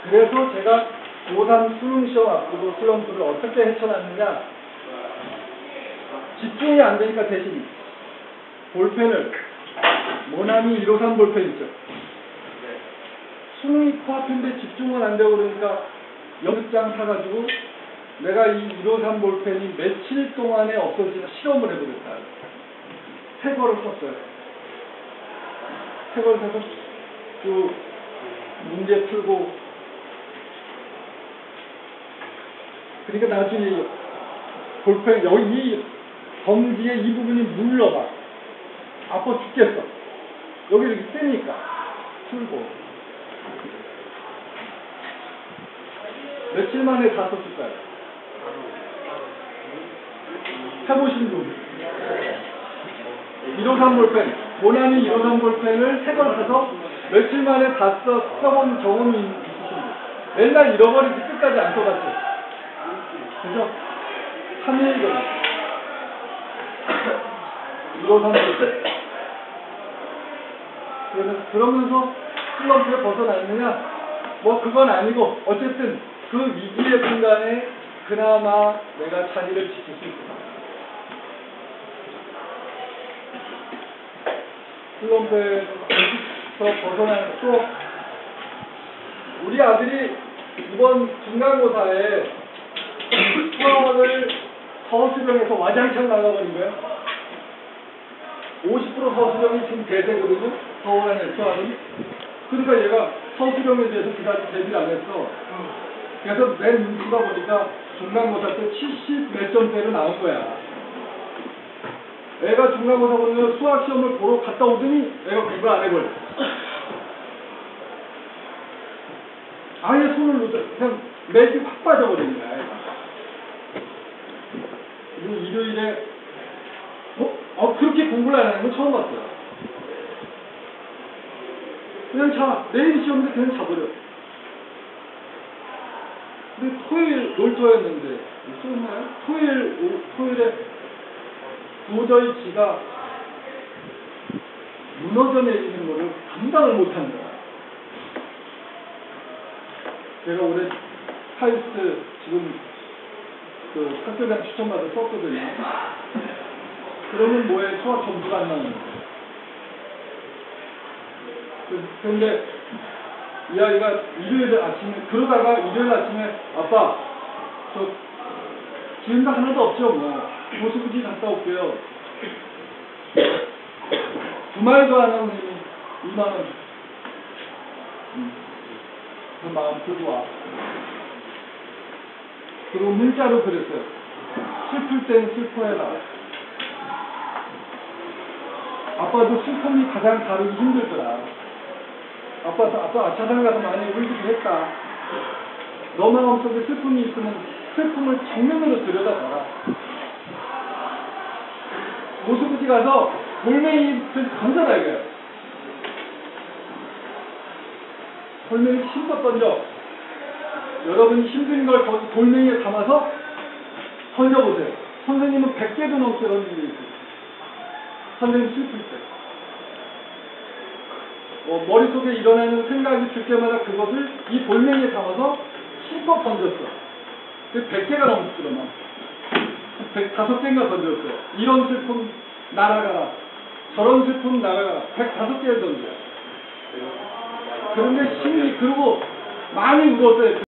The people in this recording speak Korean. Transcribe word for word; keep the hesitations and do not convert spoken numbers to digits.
그래서 제가 고삼 수능시험 앞두고 슬럼프를 어떻게 헤쳐났느냐. 집중이 안 되니까 대신 볼펜을, 모나미 일오삼 볼펜 있죠. 수능이 코앞인데 집중은 안 되고 그러니까 연습장 사가지고 내가 이 일오삼 볼펜이 며칠 동안에 없어지나 실험을 해보겠다. 새 거를 썼어요. 새 거를 사서 그 문제 풀고, 그러니까 나중에 볼펜 여기 이 검지에 이 부분이 물러가. 아파 죽겠어. 여기 이렇게 뜨니까 풀고. 며칠 만에 다 썼을까요? 해보신 분. 일오삼 볼펜, 모나미 일오삼 볼펜을 새 걸 사서 며칠 만에 다 써, 써본 경험이 있으신 분. 맨날 잃어버리지 끝까지 안 써봤죠. 그래서 삼 일이거든요. 일오삼 볼펜. 그래서 그러면서 슬럼프에 벗어났느냐? 뭐 그건 아니고 어쨌든 그 위기의 순간에 그나마 내가 자리를 지킬 수 있다. 슬럼프에서 벗어나는, 또 우리 아들이 이번 중간고사에 수학을 서술형에서 와장창 나가버린 거예요. 오십 퍼센트 서술형이 지금 대세거든요. 서울 안에 수학은. 그러니까 얘가 서술형에 대해서 그다지 대비를 안 했어. 그래서 내 눈치가 보니까 중간고사 때 칠십 몇 점대로 나온 거야. 애가 중간고사 보면 수학시험을 보러 갔다 오더니 애가 공부를 안 해버려. 아예 손을 놓자. 그냥 맥이 확 빠져버린 거야. 애가. 그리고 일요일에 어? 어, 그렇게 공부를 안 하는 건 처음 봤어요. 그냥 자, 내일 시험인데 그냥 자버려. 근데 토요일 놀토였는데, 쏘나요? 토요일, 토요일에 도저히 지가 무너져 내리는 거를 감당을 못한 거야. 제가 올해 카이스트 지금 그 학교장 추천받아 썼거든요. 그러면 뭐에 수학 점수가 안 나오는 거예요. 그런데 이 아이가 일요일 아침에, 그러다가 일요일 아침에 아빠 저 기운도 하나도 없죠 뭐 모수부지 갔다 올게요. 주말도 안 하는 이만 원 음, 그 마음 들고 와. 그리고 문자로 그랬어요. 슬플 땐 슬퍼해라. 아빠도 슬픔이 가장 다루기 힘들더라. 아빠, 아빠 아차상 가서 많이 울기도 했다. 너 마음속에 슬픔이 있으면 슬픔을 정면으로 들여다봐라. 모수부지 가서 돌멩이를 던져라 이거야. 돌멩이 힘껏 던져. 여러분이 힘든 걸 돌멩이에 담아서 던져보세요. 선생님은 백 개도 넘게 던진 게 있어요. 선생님 슬플 때. 어, 머릿속에 일어나는 생각이 들 때마다 그것을 이 돌멩이에 담아서 힘껏 던졌어. 그 백 개가 넘었더라, 막. 백다섯 개인가 던졌어. 이런 슬픔 날아가라. 저런 슬픔 날아가라. 백다섯 개를 던져. 그런데 심리, 그리고 많이 울었어요.